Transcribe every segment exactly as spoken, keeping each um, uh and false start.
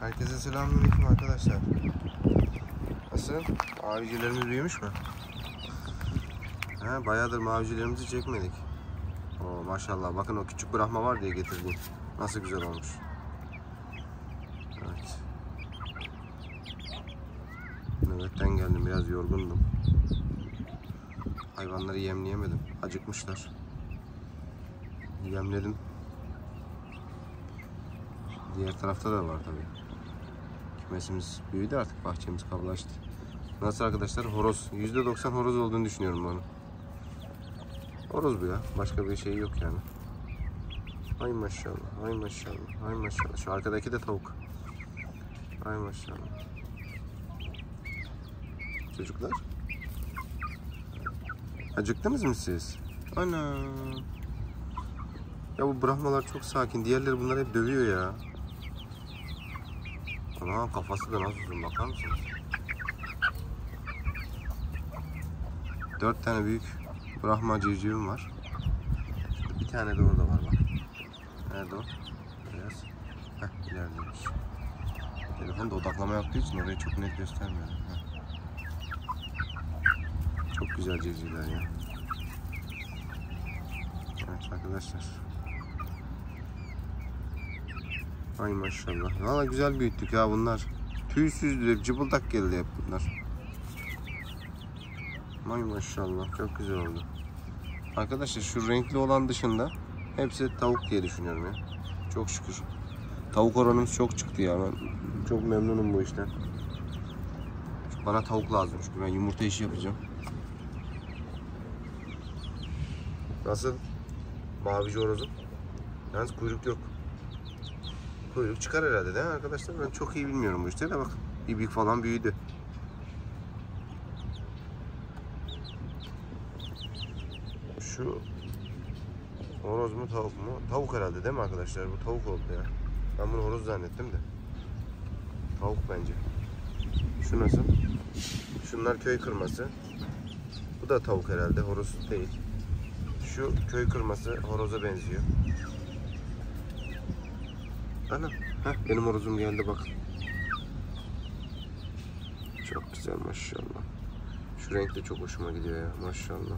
Herkese selamünaleyküm arkadaşlar. Nasıl? Mavicilerimiz büyümüş mü? He, bayağıdır mavicilerimizi çekmedik. Oo, maşallah. Bakın o küçük Brahma var diye getirdim. Nasıl güzel olmuş. Evet. Nöbetten geldim. Biraz yorgundum. Hayvanları yemleyemedim. Acıkmışlar. Yemledim. Diğer tarafta da var tabii. Kümesimiz büyüdü artık, bahçemiz kablaştı. Nasıl arkadaşlar? Horoz. yüzde doksan horoz olduğunu düşünüyorum bunu. Horoz bu ya. Başka bir şey yok yani. Ay maşallah. Ay maşallah. Ay maşallah. Şu arkadaki de tavuk. Ay maşallah. Çocuklar. Acıktınız mı siz? Ana. Ya bu Brahmalar çok sakin. Diğerleri bunları hep dövüyor ya. Ana, kafası da nasıl uzun, bakar mısınız? Dört tane büyük Brahma civcivim var. Şurada bir tane de orada var bak. Nerede o? Biraz. Heh, ilerideymiş. Telefon da odaklama yaptığı için orayı çok net göstermiyor. Heh. Çok güzel civcivler ya. Evet arkadaşlar. Ay maşallah. Valla güzel büyüttük ya bunlar. Tüysüzdü, cıbıldak geldi hep bunlar. Ay maşallah, çok güzel oldu. Arkadaşlar şu renkli olan dışında hepsi tavuk diye düşünüyorum ya. Çok şükür. Tavuk oranımız çok çıktı ya. Ben çok memnunum bu işten. Bana tavuk lazım çünkü ben yumurta işi yapacağım. Nasıl? Mavici horozum. Yalnız kuyruk yok. Kuyruk çıkar herhalde değil mi arkadaşlar? Ben çok iyi bilmiyorum bu işleri de bak. İbik falan büyüdü. Şu horoz mu tavuk mu? Tavuk herhalde değil mi arkadaşlar? Bu tavuk oldu ya. Ben bunu horoz zannettim de. Tavuk bence. Şu nasıl? Şunlar köy kırması. Bu da tavuk herhalde. Horoz değil. Şu köy kırması horoza benziyor. Ana. Heh, benim horozum geldi bak. Çok güzel maşallah. Şu renk de çok hoşuma gidiyor ya maşallah.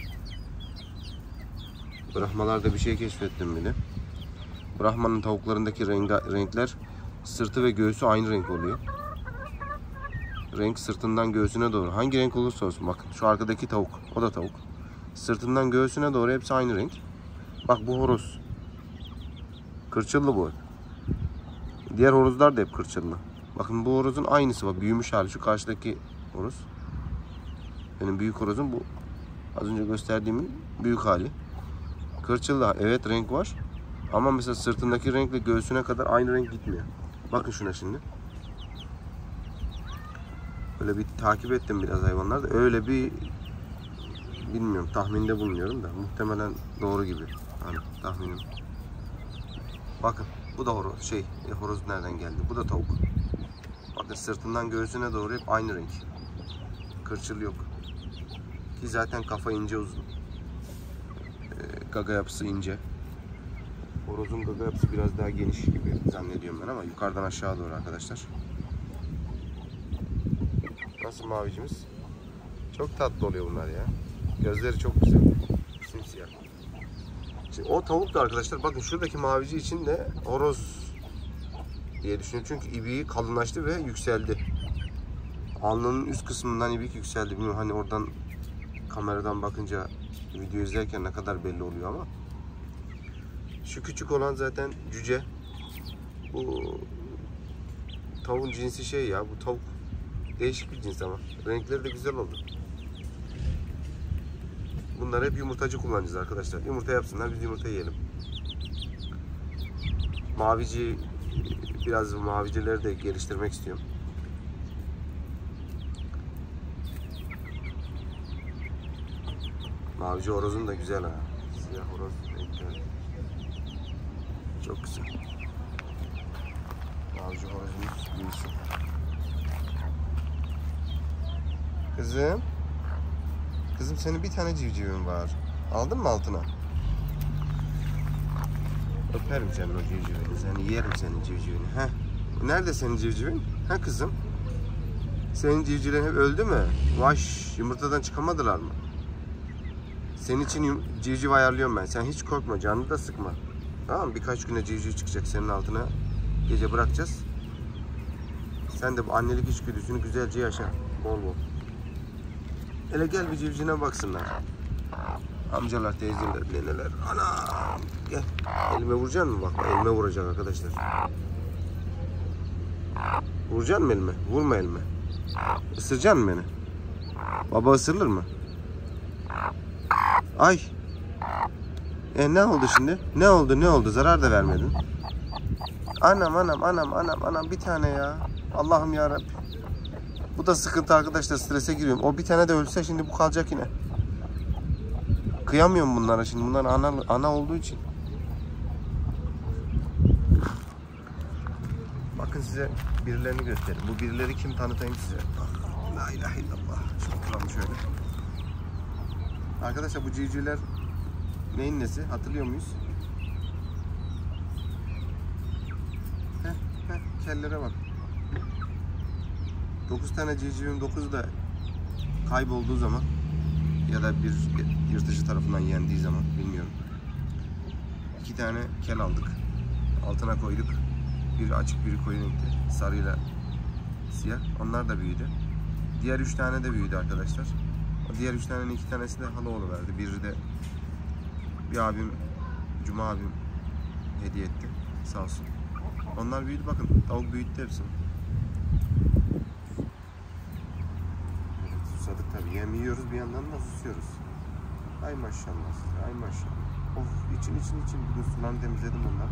Brahmalarda bir şey keşfettim bile. Brahmanın tavuklarındaki renga, renkler sırtı ve göğsü aynı renk oluyor. Renk sırtından göğsüne doğru. Hangi renk olursa olsun. Bakın şu arkadaki tavuk. O da tavuk. Sırtından göğsüne doğru hepsi aynı renk. Bak bu horoz. Kırçıllı bu. Diğer horozlar da hep kırçıllı. Bakın bu horozun aynısı bak. Büyümüş hali. Şu karşıdaki horoz. Benim büyük horozum bu. Az önce gösterdiğimin büyük hali. Kırçıllı. Evet renk var. Ama mesela sırtındaki renkle göğsüne kadar aynı renk gitmiyor. Bakın şuna şimdi. Böyle bir takip ettim biraz hayvanlarda. Öyle bir bilmiyorum, tahminde bulunuyorum da muhtemelen doğru gibi. Hani tahminim. Bakın bu da horoz. Şey, horoz nereden geldi? Bu da tavuk. Bakın sırtından göğsüne doğru hep aynı renk. Kırçıl yok. Ki zaten kafa ince uzun. Ee, gaga yapısı ince. Horozun gaga yapısı biraz daha geniş gibi zannediyorum ben ama yukarıdan aşağı doğru arkadaşlar. Nasıl mavicimiz? Çok tatlı oluyor bunlar ya. Gözleri çok güzel. Simsiyah. Şimdi o tavuk da arkadaşlar bakın şuradaki mavici için de horoz diye düşünüyorum. Çünkü ibiği kalınlaştı ve yükseldi. Alnının üst kısmından ibik yükseldi. Bilmiyorum hani oradan kameradan bakınca video izlerken ne kadar belli oluyor ama. Şu küçük olan zaten cüce. Bu tavuğun cinsi şey ya, bu tavuk. Değişik bir cins ama. Renkleri de güzel oldu. Bunları hep yumurtacı kullanacağız arkadaşlar. Yumurta yapsınlar, biz yumurta yiyelim. Mavici, biraz mavicileri de geliştirmek istiyorum. Mavici horozun da güzel ha. Siyah horoz renkleri. Çok güzel. Mavici horozumuz büyüsün. Kızım. Kızım senin bir tane civcivin var. Aldın mı altına? Öperim senin o civcivini. Seni yerim senin civcivini. Heh. Nerede senin civcivin? Ha kızım? Senin civcivlerin hep öldü mü? Vaş, yumurtadan çıkamadılar mı? Senin için civciv ayarlıyorum ben. Sen hiç korkma, canını da sıkma. Tamam mı? Birkaç güne civciv çıkacak senin altına. Gece bırakacağız. Sen de bu annelik içgüdüsünü güzelce yaşa. Bol bol. Hele gel bir civcivine baksınlar. Amcalar, teyzeler, neneler. Anam! Gel. Elime vuracaksın mı? Bak elime vuracak arkadaşlar. Vuracaksın mı elime? Vurma elime. Isıracaksın mı beni? Baba ısırılır mı? Ay! E ne oldu şimdi? Ne oldu ne oldu? Zarar da vermedin. Anam anam anam anam anam bir tane ya. Allah'ım yarabbim. Bu da sıkıntı arkadaşlar, strese giriyorum. O bir tane de ölse şimdi bu kalacak yine. Kıyamıyorum bunlara şimdi. Bunlar ana, ana olduğu için. Bakın size birilerini göstereyim. Bu birileri kim tanıtayım size. La ilahe illallah. Şimdi oturalım şöyle. Arkadaşlar bu civcivler neyin nesi? Hatırlıyor muyuz? Heh, heh, kellere bak. dokuz tane civcivin dokuzu da kaybolduğu zaman ya da bir yırtıcı tarafından yendiği zaman bilmiyorum. İki tane kel aldık. Altına koyduk. Biri açık, biri koyu renkli. Sarıyla siyah. Onlar da büyüdü. Diğer üç tane de büyüdü arkadaşlar. O diğer üç tanenin iki tanesi de halaoğlu verdi. Biri de bir abim, Cuma abim hediye etti. Sağ olsun. Onlar büyüdü bakın. Tavuk büyüttü hepsini. Evet, susadık tabii. Yem yiyoruz bir yandan da susuyoruz. Ay maşallah size. Ay maşallah. Of için için için. Bugün sularını temizledim onları.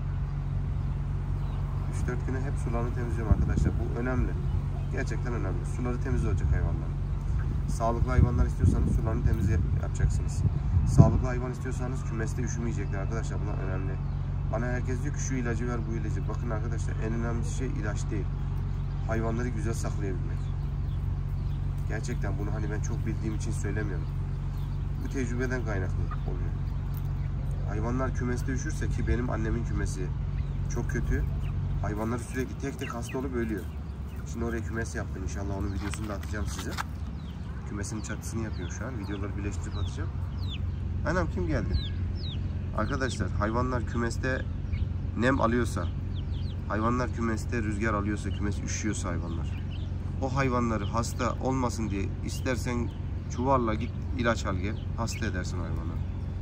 üç dört güne hep sularını temizliyorum arkadaşlar. Bu önemli. Gerçekten önemli. Suları temiz olacak hayvanların. Sağlıklı hayvanlar istiyorsanız sularını temiz yapacaksınız. Sağlıklı hayvan istiyorsanız kümeste üşümeyecekler arkadaşlar. Bunlar önemli. Bana herkes diyor ki şu ilacı ver, bu ilacı. Bakın arkadaşlar, en önemli şey ilaç değil. Hayvanları güzel saklayabilmek. Gerçekten bunu hani ben çok bildiğim için söylemiyorum. Bu tecrübeden kaynaklı oluyor. Hayvanlar kümeste üşürse, ki benim annemin kümesi çok kötü. Hayvanları sürekli tek tek hasta olup ölüyor. Şimdi oraya kümes yaptım. İnşallah onun videosunu da atacağım size. Kümesin çatısını yapıyor şu an. Videoları birleştirip atacağım. Anam kim geldi? Arkadaşlar hayvanlar kümeste nem alıyorsa, hayvanlar kümeste rüzgar alıyorsa, kümes üşüyorsa hayvanlar, o hayvanları hasta olmasın diye istersen çuvalla git ilaç al gel. Hasta edersin hayvanları.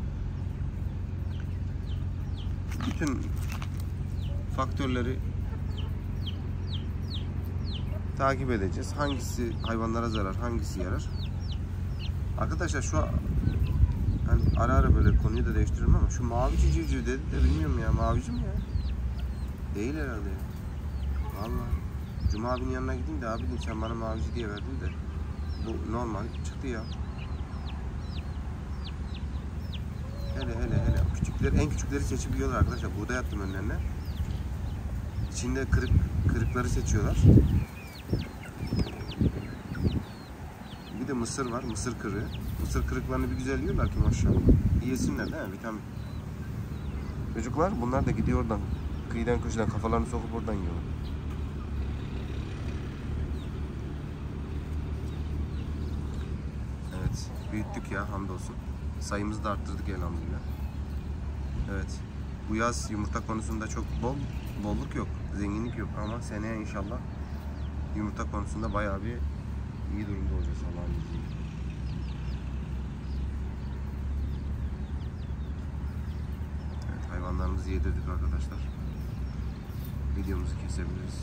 Bütün faktörleri takip edeceğiz. Hangisi hayvanlara zarar, hangisi yarar. Arkadaşlar şu hani ara ara böyle konuyu da değiştiriyorum ama şu mavici civciv dedi de bilmiyorum ya, mavici mi ya? Değil herhalde ya. Vallahi Cuma abinin yanına gideyim de abi dedim, sen bana mavici diye verdin de bu normal çıktı ya. Hele hele hele küçükleri, en küçükleri seçip yiyorlar arkadaşlar. Buğday attım önlerine. İçinde kırık kırıkları seçiyorlar. Bir de mısır var, mısır kırığı. Mısır kırıklarını bir güzel yiyorlar ki maşallah. Yesinler değil mi? Vitamin. Çocuklar bunlar da gidiyor oradan. Kıyıdan köşeden kafalarını sokup oradan yiyorlar. Evet, büyüttük ya hamdolsun. Sayımızı da arttırdık elhamdülillah. Evet, bu yaz yumurta konusunda çok bol, bolluk yok, zenginlik yok ama seneye inşallah yumurta konusunda bayağı bir iyi durumda olacağız Allah'ın izniyle. Evet, hayvanlarımızı yedirdik arkadaşlar. Videomuzu kesebiliriz.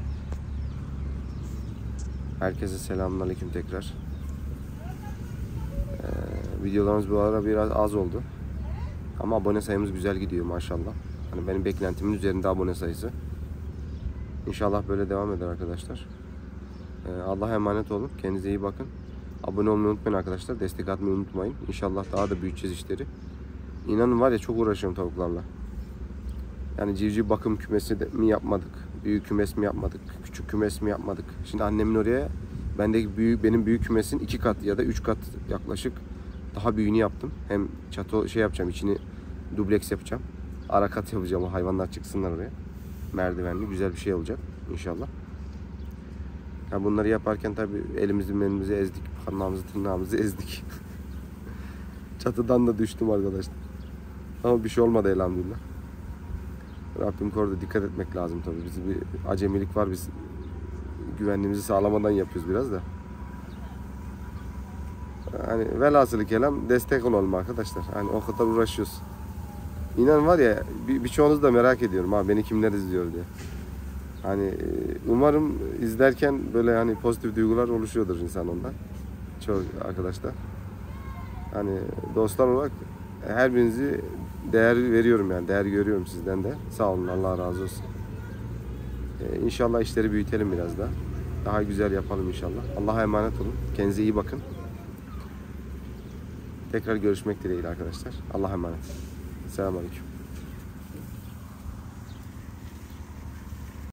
Herkese selamünaleyküm tekrar. Ee, videolarımız bu ara biraz az oldu. Ama abone sayımız güzel gidiyor maşallah. Hani benim beklentimin üzerinde abone sayısı. İnşallah böyle devam eder arkadaşlar. Ee, Allah'a emanet olun. Kendinize iyi bakın. Abone olmayı unutmayın arkadaşlar. Destek atmayı unutmayın. İnşallah daha da büyüteceğiz işleri. İnanın var ya, çok uğraşıyorum tavuklarla. Yani civciv bakım kümesi de mi yapmadık? Büyük kümes mi yapmadık? Küçük kümes mi yapmadık? Şimdi annemin oraya bendeki büyük, benim büyük kümesin iki kat ya da üç kat yaklaşık daha büyüğünü yaptım. Hem çatı şey yapacağım, içini dubleks yapacağım. Ara kat yapacağım, o hayvanlar çıksınlar oraya. merdivenli güzel bir şey olacak inşallah. Ha, bunları yaparken tabii elimizi menimizi ezdik, parmağımızı tırnağımızı ezdik. Çatıdan da düştüm arkadaşlar. Ama bir şey olmadı elhamdülillah. Rabbim korudu, dikkat etmek lazım tabii. Bizim bir acemilik var, biz güvenliğimizi sağlamadan yapıyoruz biraz da. Hani velhasılı kelam destek olalım arkadaşlar. Hani o kadar uğraşıyoruz. İnan var ya bir, birçoğunuz da merak ediyorum ha beni kimler izliyor diye. Hani umarım izlerken böyle hani pozitif duygular oluşuyordur insan ondan. Çoğu arkadaşlar. Hani dostlar olarak her birinizi değer veriyorum yani. Değer görüyorum sizden de. Sağ olun, Allah razı olsun. Ee, İnşallah işleri büyütelim biraz daha. Daha güzel yapalım inşallah. Allah'a emanet olun. Kendinize iyi bakın. Tekrar görüşmek dileğiyle arkadaşlar. Allah'a emanet. Selamünaleyküm.